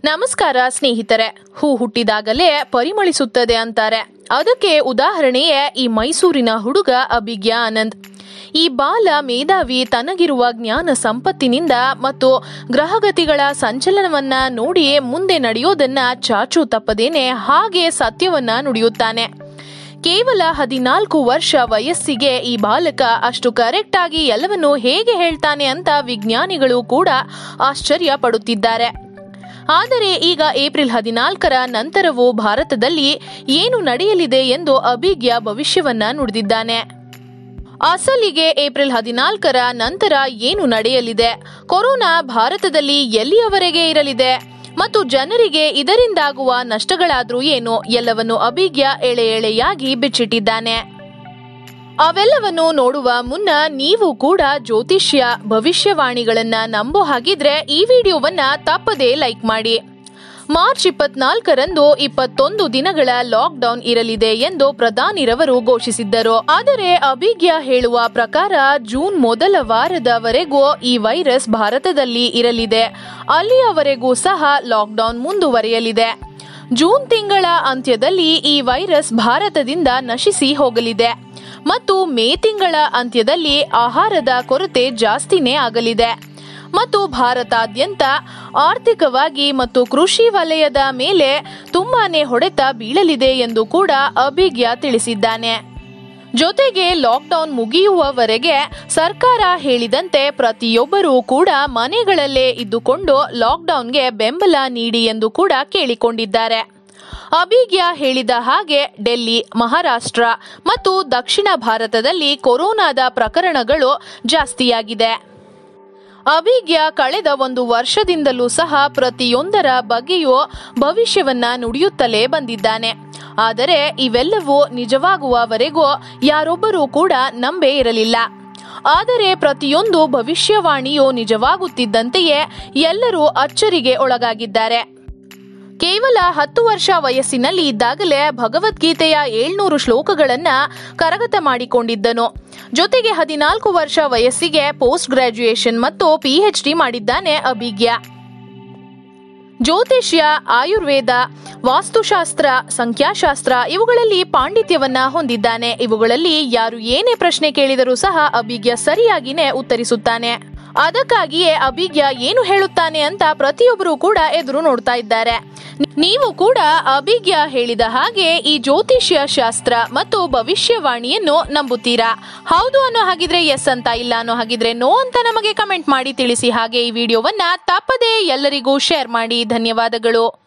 ನಮಸ್ಕಾರ ಸ್ನೇಹಿತರೆ. ಹೂ ಹುಟ್ಟಿದಾಗಲೇ ಪರಿಮಳಿಸುತ್ತದೆ ಅಂತಾರೆ. ಅದಕ್ಕೆ ಉದಾಹರಣೆಯೇ ಈ ಮೈಸೂರಿನ ಹುಡುಗ ಅಭಿಜ್ಞಾ ಆನಂದ್. ಈ ಬಾಲ ಮೇಧಾವಿ ತನಗಿರುವ ಜ್ಞಾನ ಸಂಪತ್ತಿನಿಂದ ಮತ್ತು ಗ್ರಹಗತಿಗಳ ಸಂಚಲನವನ್ನ ನೋಡಿ ಮುಂದೆ ನಡೆಯೋದನ್ನ ಚಾಚು ತಪ್ಪದೇನೆ ಹಾಗೆ ಸತ್ಯವನ್ನ ನುಡಿಯುತ್ತಾನೆ. ಕೇವಲ 14 ವರ್ಷ ವಯಸ್ಸಿಗೆ ಈ ಬಾಲಕ ಅಷ್ಟು ಕರೆಕ್ಟ್ ಆಗಿ ಎಲ್ಲವನ್ನು ಹೇಗೆ ಹೇಳ್ತಾನೆ ಅಂತ ವಿಜ್ಞಾನಿಗಳು ಕೂಡ ಆಶ್ಚರ್ಯ ಪಡುತ್ತಿದ್ದಾರೆ. ಆದರೆ ಈಗ ಏಪ್ರಿಲ್ 14ರ ನಂತರವೂ ಭಾರತದಲ್ಲಿ ಏನು ನಡೆಯಲಿದೆ ಎಂದು ಅಭಿಜ್ಞಾ ಭವಿಷ್ಯವನ್ನ ನುಡಿದಿದ್ದಾನೆ. ಅಸಲಿಗೆ ಏಪ್ರಿಲ್ 14ರ ನಂತರ ಏನು ನಡೆಯಲಿದೆ, ಕೊರೋನಾ ಭಾರತದಲ್ಲಿ ಎಲ್ಲಿಯವರೆಗೆ ಇರಲಿದೆ ಮತ್ತು ಜನರಿಗೆ ಇದರಿಂದಾಗುವ ನಷ್ಟಗಳಾದ್ರೂ ಏನು ಎಲ್ಲವನ್ನು ಅಭಿಜ್ಞಾ ಎಳೆ ಎಳೆಯಾಗಿ ಬಿಚ್ಚಿಟ್ಟಿದ್ದಾನೆ. ಅವೆಲ್ಲವನ್ನು ನೋಡುವ ಮುನ್ನ ನೀವು ಕೂಡ ಜ್ಯೋತಿಷ್ಯ ಭವಿಷ್ಯವಾಣಿಗಳನ್ನ ನಂಬೋ ಹಾಗಿದ್ರೆ ಈ ವಿಡಿಯೋವನ್ನ ತಪ್ಪದೇ ಲೈಕ್ ಮಾಡಿ. ಮಾರ್ಚ್ 24ರಂದು 21 ದಿನಗಳ ಲಾಕ್ ಡೌನ್ ಇರಲಿದೆ ಎಂದು ಪ್ರಧಾನಿರವರು ಘೋಷಿಸಿದ್ದರು. ಆದರೆ ಅಭಿಜ್ಞಾ ಹೇಳುವ ಪ್ರಕಾರ ಜೂನ್ ಮೊದಲ ವಾರದವರೆಗೂ ಈ ವೈರಸ್ ಭಾರತದಲ್ಲಿ ಇರಲಿದೆ. ಅಲ್ಲಿಯವರೆಗೂ ಸಹ ಲಾಕ್ ಡೌನ್ ಮುಂದುವರಿಯಲಿದೆ. ಜೂನ್ ತಿಂಗಳ ಅಂತ್ಯದಲ್ಲಿ ಈ ವೈರಸ್ ಭಾರತದಿಂದ ನಶಿಸಿ ಹೋಗಲಿದೆ ಮತ್ತು ಮೇ ತಿಂಗಳ ಅಂತ್ಯದಲ್ಲಿ ಆಹಾರದ ಕೊರತೆ ಜಾಸ್ತಿನೇ ಆಗಲಿದೆ ಮತ್ತು ಭಾರತಾದ್ಯಂತ ಆರ್ಥಿಕವಾಗಿ ಮತ್ತು ಕೃಷಿ ವಲಯದ ಮೇಲೆ ತುಂಬಾನೇ ಹೊಡೆತ ಬೀಳಲಿದೆ ಎಂದು ಕೂಡ ಅಭಿಜ್ಞಾ ತಿಳಿಸಿದ್ದಾನೆ. ಜೊತೆಗೆ ಲಾಕ್ಡೌನ್ ಮುಗಿಯುವವರೆಗೆ ಸರ್ಕಾರ ಹೇಳಿದಂತೆ ಪ್ರತಿಯೊಬ್ಬರೂ ಕೂಡ ಮನೆಗಳಲ್ಲೇ ಇದ್ದುಕೊಂಡು ಲಾಕ್ಡೌನ್ಗೆ ಬೆಂಬಲ ನೀಡಿ ಎಂದು ಕೂಡ ಕೇಳಿಕೊಂಡಿದ್ದಾರೆ. ಅಭಿಜ್ಞಾ ಹೇಳಿದ ಹಾಗೆ ಡೆಲ್ಲಿ, ಮಹಾರಾಷ್ಟ್ರ ಮತ್ತು ದಕ್ಷಿಣ ಭಾರತದಲ್ಲಿ ಕೊರೋನಾದ ಪ್ರಕರಣಗಳು ಜಾಸ್ತಿಯಾಗಿದೆ. ಅಭಿಜ್ಞಾ ಕಳೆದ 1 ವರ್ಷದಿಂದಲೂ ಸಹ ಪ್ರತಿಯೊಂದರ ಬಗ್ಗೆಯೂ ಭವಿಷ್ಯವನ್ನ ನುಡಿಯುತ್ತಲೇ ಬಂದಿದ್ದಾನೆ. ಆದರೆ ಇವೆಲ್ಲವೂ ನಿಜವಾಗುವವರೆಗೂ ಯಾರೊಬ್ಬರೂ ಕೂಡ ನಂಬೇ ಇರಲಿಲ್ಲ. ಆದರೆ ಪ್ರತಿಯೊಂದು ಭವಿಷ್ಯವಾಣಿಯೂ ನಿಜವಾಗುತ್ತಿದ್ದಂತೆಯೇ ಎಲ್ಲರೂ ಅಚ್ಚರಿಗೆ ಒಳಗಾಗಿದ್ದಾರೆ. ಕೇವಲ 10 ವರ್ಷ ವಯಸ್ಸಿನಲ್ಲಿ ಇದ್ದಾಗಲೇ ಭಗವದ್ಗೀತೆಯ 700 ಶ್ಲೋಕಗಳನ್ನ ಕರಗತ ಮಾಡಿಕೊಂಡಿದ್ದನು. ಜೊತೆಗೆ 14 ವರ್ಷ ವಯಸ್ಸಿಗೆ ಪೋಸ್ಟ್ ಗ್ರಾಜ್ಯುಯೇಷನ್ ಮತ್ತು PhD ಮಾಡಿದ್ದಾನೆ ಅಭಿಜ್ಞಾ. ಜ್ಯೋತಿಷ್ಯ, ಆಯುರ್ವೇದ, ವಾಸ್ತುಶಾಸ್ತ್ರ, ಸಂಖ್ಯಾಶಾಸ್ತ್ರ ಇವುಗಳಲ್ಲಿ ಪಾಂಡಿತ್ಯವನ್ನ ಹೊಂದಿದ್ದಾನೆ. ಇವುಗಳಲ್ಲಿ ಯಾರು ಏನೇ ಪ್ರಶ್ನೆ ಕೇಳಿದರೂ ಸಹ ಅಭಿಜ್ಞಾ ಸರಿಯಾಗಿನೇ ಉತ್ತರಿಸುತ್ತಾನೆ. ಅದಕ್ಕಾಗಿಯೇ ಅಭಿಜ್ಞಾ ಏನು ಹೇಳುತ್ತಾನೆ ಅಂತ ಪ್ರತಿಯೊಬ್ಬರು ಕೂಡ ಎದುರು ನೋಡ್ತಾ ಇದ್ದಾರೆ. ನೀವು ಕೂಡ ಅಭಿಜ್ಞಾ ಹೇಳಿದ ಹಾಗೆ ಈ ಜ್ಯೋತಿಷ್ಯ ಶಾಸ್ತ್ರ ಮತ್ತು ಭವಿಷ್ಯವಾಣಿಯನ್ನು ನಂಬುತ್ತೀರಾ? ಹೌದು ಅನ್ನೋ ಹಾಗಿದ್ರೆ ಎಸ್ ಅಂತ, ಇಲ್ಲ ಅನ್ನೋ ಹಾಗಿದ್ರೆ ನೋ ಅಂತ ನಮಗೆ ಕಮೆಂಟ್ ಮಾಡಿ ತಿಳಿಸಿ. ಹಾಗೆ ಈ ವಿಡಿಯೋವನ್ನ ತಪ್ಪದೇ ಎಲ್ಲರಿಗೂ ಶೇರ್ ಮಾಡಿ. ಧನ್ಯವಾದಗಳು.